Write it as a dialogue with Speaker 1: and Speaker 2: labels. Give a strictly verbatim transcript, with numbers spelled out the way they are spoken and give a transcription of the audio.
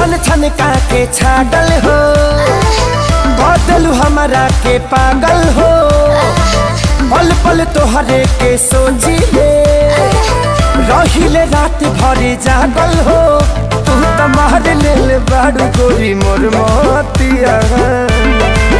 Speaker 1: छन छन का के छागल हो, बदलू हमारा के पागल हो। पल पल तोहरे के सोची रहिले रात भरी जागल हो। तू तो मार ले बाड़ू गोरी मोर मोतिया।